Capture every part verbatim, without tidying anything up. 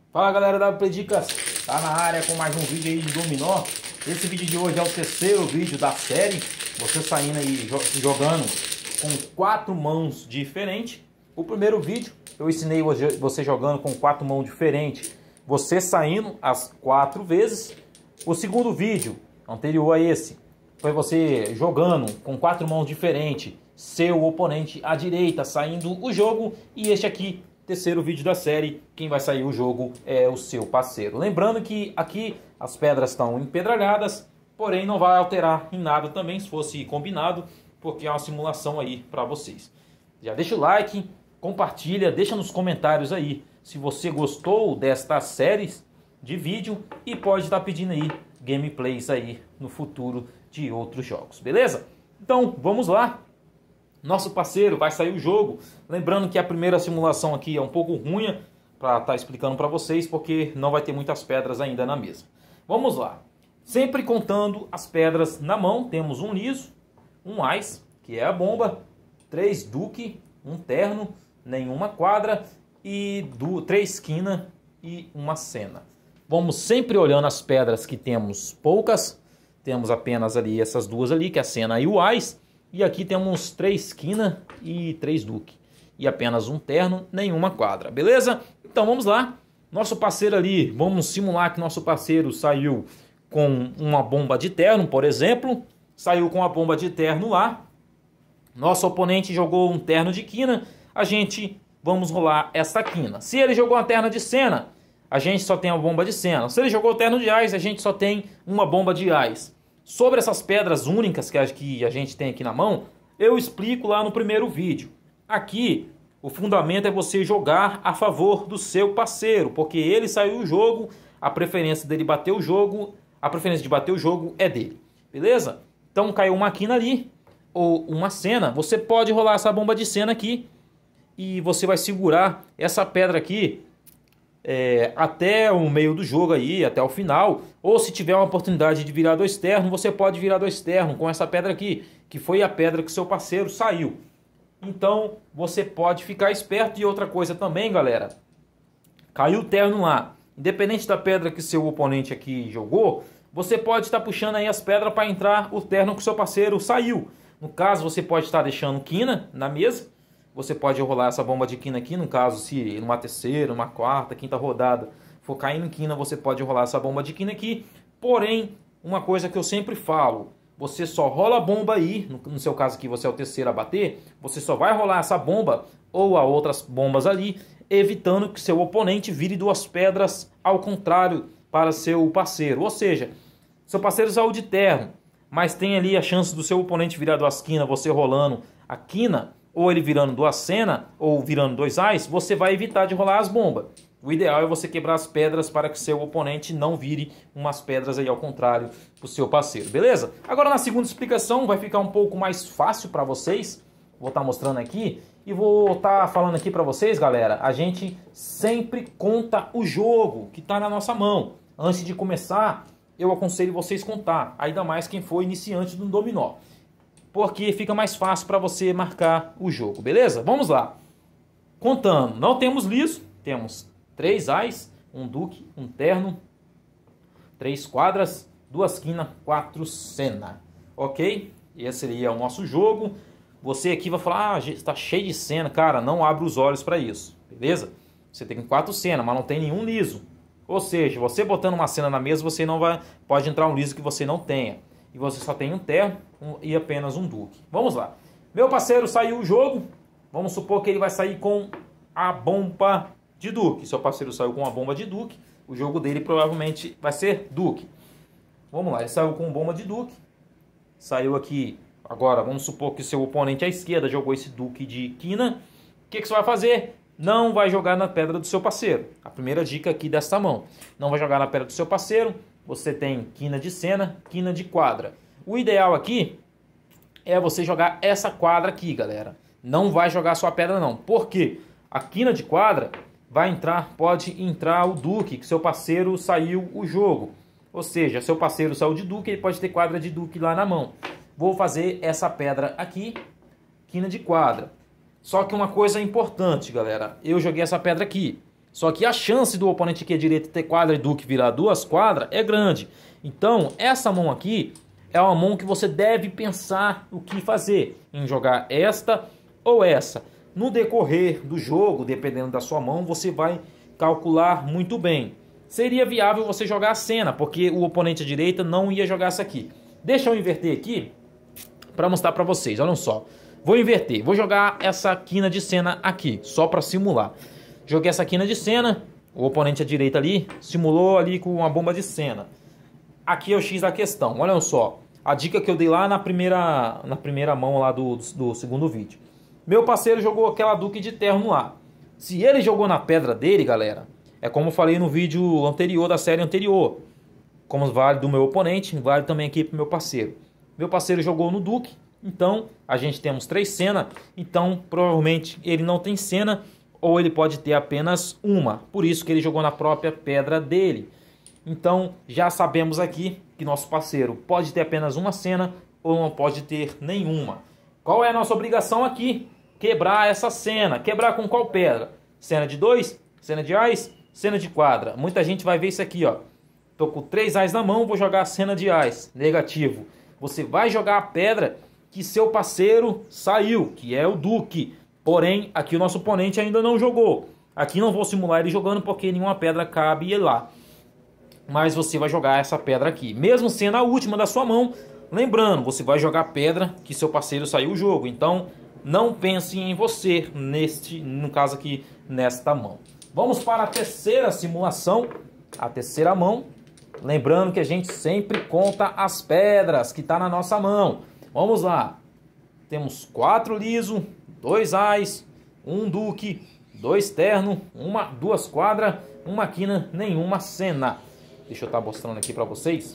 Fala galera da Predicas, tá na área com mais um vídeo aí de dominó. Esse vídeo de hoje é o terceiro vídeo da série. Você saindo aí jogando com quatro mãos diferentes. O primeiro vídeo eu ensinei você jogando com quatro mãos diferentes, você saindo as quatro vezes. O segundo vídeo anterior a esse foi você jogando com quatro mãos diferentes, seu oponente à direita saindo o jogo. E este aqui, terceiro vídeo da série, quem vai sair o jogo é o seu parceiro. Lembrando que aqui as pedras estão empedralhadas, porém não vai alterar em nada também se fosse combinado, porque é uma simulação aí para vocês. Já deixa o like, compartilha, deixa nos comentários aí se você gostou destas séries de vídeo e pode estar pedindo aí gameplays aí no futuro de outros jogos, beleza? Então vamos lá. Nosso parceiro vai sair o jogo. Lembrando que a primeira simulação aqui é um pouco ruim para estar explicando para vocês, porque não vai ter muitas pedras ainda na mesa. Vamos lá. Sempre contando as pedras na mão, temos um liso, um ás, que é a bomba, três duque, um terno, nenhuma quadra e do, três quina e uma cena. Vamos sempre olhando as pedras que temos poucas. Temos apenas ali essas duas ali, que é a cena e o ás. E aqui temos três quina e três duque. E apenas um terno, nenhuma quadra. Beleza? Então vamos lá. Nosso parceiro ali, vamos simular que nosso parceiro saiu com uma bomba de terno, por exemplo. Saiu com a bomba de terno lá. Nosso oponente jogou um terno de quina. A gente, vamos rolar essa quina. Se ele jogou uma terna de cena, a gente só tem a bomba de cena. Se ele jogou o terno de ás, a gente só tem uma bomba de ás. Sobre essas pedras únicas que a gente tem aqui na mão, eu explico lá no primeiro vídeo. Aqui, o fundamento é você jogar a favor do seu parceiro, porque ele saiu o jogo, a preferência dele bater o jogo, a preferência de bater o jogo é dele. Beleza? Então caiu uma quina ali, ou uma cena, você pode rolar essa bomba de cena aqui, e você vai segurar essa pedra aqui, É, até o meio do jogo aí, até o final. Ou se tiver uma oportunidade de virar dois ternos, você pode virar dois ternos com essa pedra aqui, que foi a pedra que seu parceiro saiu. Então você pode ficar esperto. E outra coisa também, galera, caiu o terno lá, independente da pedra que seu oponente aqui jogou, você pode estar puxando aí as pedras para entrar o terno que seu parceiro saiu. No caso, você pode estar deixando quina na mesa. Você pode rolar essa bomba de quina aqui, no caso, se numa terceira, uma quarta, quinta rodada for caindo em quina, você pode rolar essa bomba de quina aqui. Porém, uma coisa que eu sempre falo, você só rola a bomba aí, no, no seu caso aqui você é o terceiro a bater, você só vai rolar essa bomba ou a outras bombas ali, evitando que seu oponente vire duas pedras ao contrário para seu parceiro. Ou seja, seu parceiro saiu de terno, mas tem ali a chance do seu oponente virar duas quinas, você rolando a quina, ou ele virando duas cena, ou virando dois ás, você vai evitar de rolar as bombas. O ideal é você quebrar as pedras para que seu oponente não vire umas pedras aí ao contrário para o seu parceiro, beleza? Agora na segunda explicação vai ficar um pouco mais fácil para vocês. Vou estar mostrando aqui e vou estar falando aqui para vocês, galera. A gente sempre conta o jogo que está na nossa mão. Antes de começar, eu aconselho vocês contar, ainda mais quem for iniciante do dominó, porque fica mais fácil para você marcar o jogo, beleza? Vamos lá. Contando, não temos liso, temos três ás, um duque, um terno, três quadras, duas quinas, quatro cena. Ok? Esse seria o nosso jogo. Você aqui vai falar, ah, está cheio de cena. Cara, não abre os olhos para isso, beleza? Você tem quatro cenas, mas não tem nenhum liso. Ou seja, você botando uma cena na mesa, você não vai, pode entrar um liso que você não tenha. E você só tem um terno um, e apenas um duque. Vamos lá. Meu parceiro saiu o jogo. Vamos supor que ele vai sair com a bomba de duque. Seu parceiro saiu com a bomba de duque. O jogo dele provavelmente vai ser duque. Vamos lá. Ele saiu com bomba de duque. Saiu aqui. Agora, vamos supor que seu oponente à esquerda jogou esse duque de quina. O que, que você vai fazer? Não vai jogar na pedra do seu parceiro. A primeira dica aqui desta mão. Não vai jogar na pedra do seu parceiro. Você tem quina de cena, quina de quadra. O ideal aqui é você jogar essa quadra aqui, galera. Não vai jogar sua pedra não. Por quê? A quina de quadra vai entrar, pode entrar o duque, que seu parceiro saiu o jogo. Ou seja, seu parceiro saiu de duque, ele pode ter quadra de duque lá na mão. Vou fazer essa pedra aqui, quina de quadra. Só que uma coisa importante, galera. Eu joguei essa pedra aqui. Só que a chance do oponente aqui à direita ter quadra e duque virar duas quadras é grande. Então, essa mão aqui é uma mão que você deve pensar o que fazer. Em jogar esta ou essa. No decorrer do jogo, dependendo da sua mão, você vai calcular muito bem. Seria viável você jogar a cena, porque o oponente à direita não ia jogar essa aqui. Deixa eu inverter aqui para mostrar para vocês. Olha só. Vou inverter. Vou jogar essa quina de cena aqui, só para simular. Joguei essa quina de cena. O oponente à direita ali simulou ali com uma bomba de cena. Aqui é o X da questão. Olha só. A dica que eu dei lá na primeira, na primeira mão lá do, do segundo vídeo. Meu parceiro jogou aquela duque de terno lá. Se ele jogou na pedra dele, galera, é como eu falei no vídeo anterior da série anterior. Como vale do meu oponente, vale também aqui pro meu parceiro. Meu parceiro jogou no duque, então a gente temos três cenas. Então provavelmente ele não tem cena ou ele pode ter apenas uma. Por isso que ele jogou na própria pedra dele. Então já sabemos aqui que nosso parceiro pode ter apenas uma cena ou não pode ter nenhuma. Qual é a nossa obrigação aqui? Quebrar essa cena. Quebrar com qual pedra? Cena de dois, cena de ás, cena de quadra. Muita gente vai ver isso aqui, ó. Tô com três ás na mão, vou jogar a cena de ás. Negativo. Você vai jogar a pedra que seu parceiro saiu, que é o duque. Porém, aqui o nosso oponente ainda não jogou. Aqui não vou simular ele jogando porque nenhuma pedra cabe lá. Mas você vai jogar essa pedra aqui. Mesmo sendo a última da sua mão, lembrando, você vai jogar a pedra que seu parceiro saiu o jogo. Então, não pense em você, neste, no caso aqui, nesta mão. Vamos para a terceira simulação, a terceira mão. Lembrando que a gente sempre conta as pedras que está na nossa mão. Vamos lá. Temos quatro liso, dois ás, um duque, dois terno, uma, duas quadras, uma quina, nenhuma cena. Deixa eu estar mostrando aqui para vocês.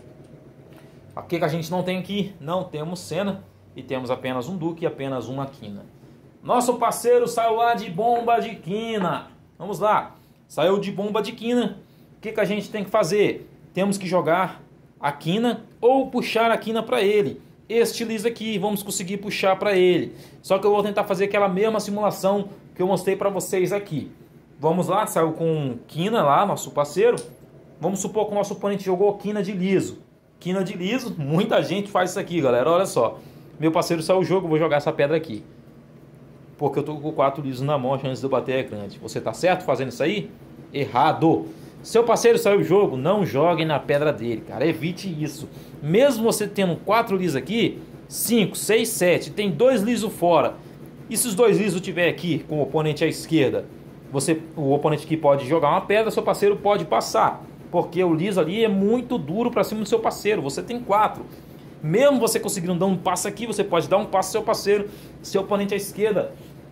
O que, que a gente não tem aqui? Não temos cena. E temos apenas um duque e apenas uma quina. Nosso parceiro saiu lá de bomba de quina. Vamos lá. Saiu de bomba de quina. O que, que a gente tem que fazer? Temos que jogar a quina ou puxar a quina para ele. Este liso aqui, vamos conseguir puxar para ele. Só que eu vou tentar fazer aquela mesma simulação que eu mostrei para vocês aqui. Vamos lá, saiu com quina lá, nosso parceiro. Vamos supor que o nosso oponente jogou quina de liso. Quina de liso, muita gente faz isso aqui, galera. Olha só. Meu parceiro saiu o jogo, vou jogar essa pedra aqui. Porque eu tô com quatro lisos na mão, a chance de eu bater é grande. Você tá certo fazendo isso aí? Errado. Seu parceiro saiu o jogo, não jogue na pedra dele, cara. Evite isso. Mesmo você tendo quatro lisos aqui, cinco, seis, sete, tem dois lisos fora. E se os dois lisos tiver aqui com o oponente à esquerda, você, o oponente aqui pode jogar uma pedra, seu parceiro pode passar. Porque o liso ali é muito duro para cima do seu parceiro. Você tem quatro. Mesmo você conseguindo dar um passo aqui, você pode dar um passo ao seu parceiro. Seu oponente à esquerda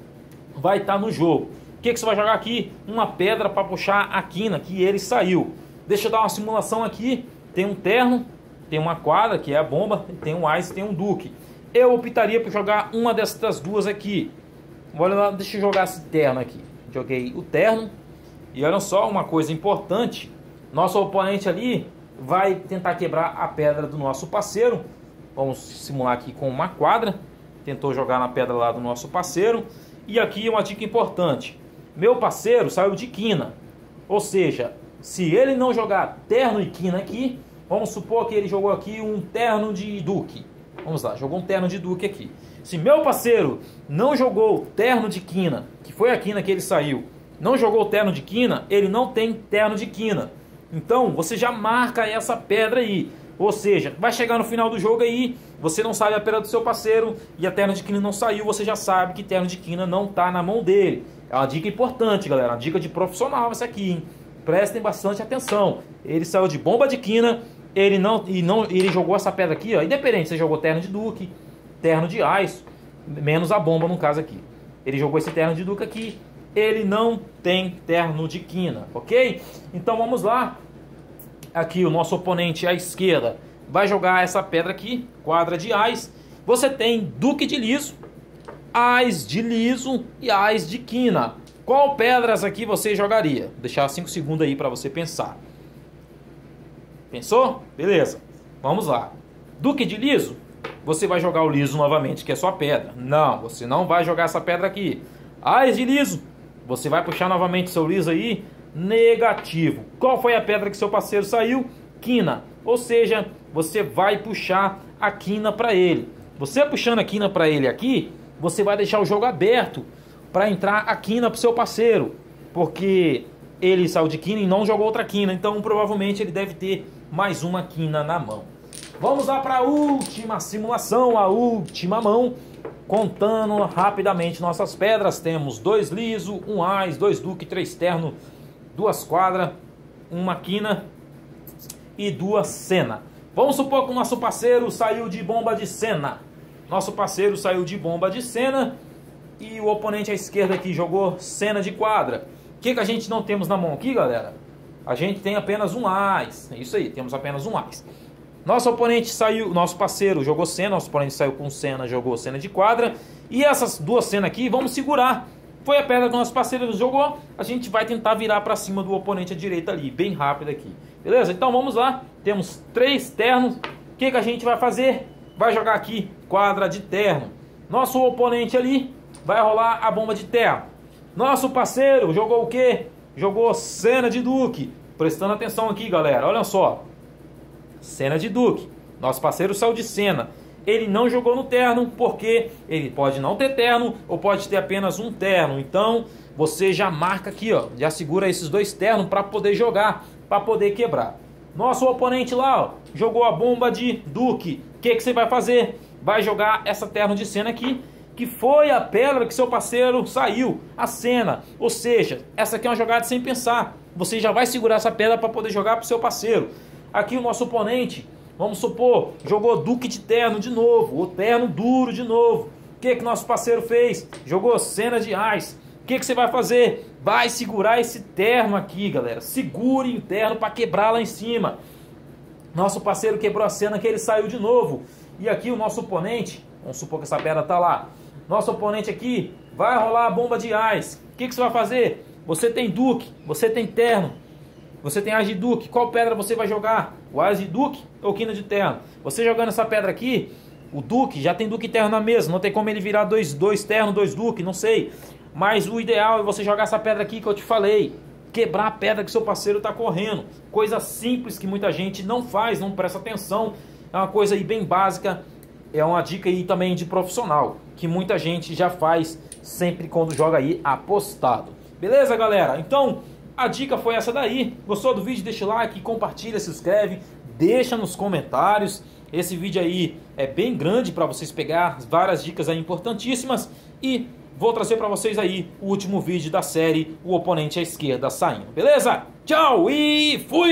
vai estar no jogo. O que, que você vai jogar aqui? Uma pedra para puxar a quina, que ele saiu. Deixa eu dar uma simulação aqui. Tem um terno, tem uma quadra, que é a bomba, tem um ás, tem um duque. Eu optaria por jogar uma dessas duas aqui. Olha lá, deixa eu jogar esse terno aqui. Joguei o terno. E olha só uma coisa importante. Nosso oponente ali vai tentar quebrar a pedra do nosso parceiro. Vamos simular aqui com uma quadra. Tentou jogar na pedra lá do nosso parceiro. E aqui uma dica importante. Meu parceiro saiu de quina. Ou seja, se ele não jogar terno e quina aqui, vamos supor que ele jogou aqui um terno de duque. Vamos lá, jogou um terno de duque aqui. Se meu parceiro não jogou terno de quina, que foi a quina que ele saiu, não jogou terno de quina, ele não tem terno de quina. Então você já marca essa pedra aí. Ou seja, vai chegar no final do jogo aí, você não sabe a pedra do seu parceiro e a terno de quina não saiu, você já sabe que terno de quina não está na mão dele. É uma dica importante, galera, uma dica de profissional essa aqui, hein? Prestem bastante atenção. Ele saiu de bomba de quina, ele não, e não, ele jogou essa pedra aqui, ó, independente, você jogou terno de duque, terno de ás, menos a bomba no caso aqui. Ele jogou esse terno de duque aqui, ele não tem terno de quina, ok? Então vamos lá. Aqui o nosso oponente à esquerda vai jogar essa pedra aqui, quadra de ás. Você tem duque de liso, ás de liso e ás de quina. Qual pedras aqui você jogaria? Vou deixar cinco segundos aí para você pensar. Pensou? Beleza. Vamos lá. Duque de liso, você vai jogar o liso novamente, que é sua pedra. Não, você não vai jogar essa pedra aqui. Ás de liso, Você vai puxar novamente seu liso aí, negativo. Qual foi a pedra que seu parceiro saiu? Quina. Ou seja, você vai puxar a quina para ele. Você puxando a quina para ele aqui, você vai deixar o jogo aberto para entrar a quina para o seu parceiro. Porque ele saiu de quina e não jogou outra quina. Então provavelmente ele deve ter mais uma quina na mão. Vamos lá para a última simulação, a última mão. Contando rapidamente nossas pedras, temos dois liso, um ás, dois duque, três terno, duas quadras, uma quina e duas cena. Vamos supor que o nosso parceiro saiu de bomba de cena. Nosso parceiro saiu de bomba de cena e o oponente à esquerda aqui jogou cena de quadra. O que, que a gente não temos na mão aqui, galera? A gente tem apenas um ás. É isso aí, temos apenas um ás. Nosso oponente saiu, nosso parceiro jogou cena, nosso oponente saiu com cena, jogou cena de quadra. E essas duas cenas aqui, vamos segurar. Foi a pedra que o nosso parceiro jogou, a gente vai tentar virar para cima do oponente à direita ali, bem rápido aqui. Beleza? Então vamos lá, temos três ternos. O que, que a gente vai fazer? Vai jogar aqui quadra de terno. Nosso oponente ali vai rolar a bomba de terno. Nosso parceiro jogou o quê? Jogou cena de duque. Prestando atenção aqui, galera, olha só. Cena de duque. Nosso parceiro saiu de cena. Ele não jogou no terno porque ele pode não ter terno ou pode ter apenas um terno. Então você já marca aqui, ó, já segura esses dois ternos para poder jogar, para poder quebrar. Nosso oponente lá, ó, jogou a bomba de duque. O que, que você vai fazer? Vai jogar essa terno de cena aqui, que foi a pedra que seu parceiro saiu, a cena. Ou seja, essa aqui é uma jogada sem pensar. Você já vai segurar essa pedra para poder jogar para o seu parceiro. Aqui o nosso oponente, vamos supor, jogou duque de terno de novo, o terno duro de novo. O que que nosso parceiro fez? Jogou cena de ás. O que que você vai fazer? Vai segurar esse terno aqui, galera. Segure o terno para quebrar lá em cima. Nosso parceiro quebrou a cena que ele saiu de novo. E aqui o nosso oponente, vamos supor que essa pedra tá lá. Nosso oponente aqui vai rolar a bomba de ás. O que que você vai fazer? Você tem duque, você tem terno. Você tem ás de duque, qual pedra você vai jogar? O ás de duque ou quina de terno? Você jogando essa pedra aqui, o duque já tem duque e terno na mesa. Não tem como ele virar dois, dois terno, dois duque, não sei. Mas o ideal é você jogar essa pedra aqui que eu te falei. Quebrar a pedra que seu parceiro está correndo. Coisa simples que muita gente não faz, não presta atenção. É uma coisa aí bem básica. É uma dica aí também de profissional, que muita gente já faz sempre quando joga aí apostado. Beleza, galera? Então a dica foi essa daí. Gostou do vídeo? Deixa o like, compartilha, se inscreve, deixa nos comentários. Esse vídeo aí é bem grande para vocês pegar várias dicas aí importantíssimas. E vou trazer para vocês aí o último vídeo da série, o oponente à esquerda saindo. Beleza? Tchau e fui!